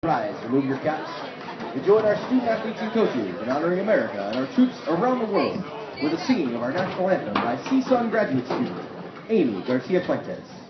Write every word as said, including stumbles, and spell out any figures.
Rise, remove your caps. And join our student athletes and coaches in honoring America and our troops around the world with the singing of our national anthem by C S U N graduate student, Amy Garcia Fuentes.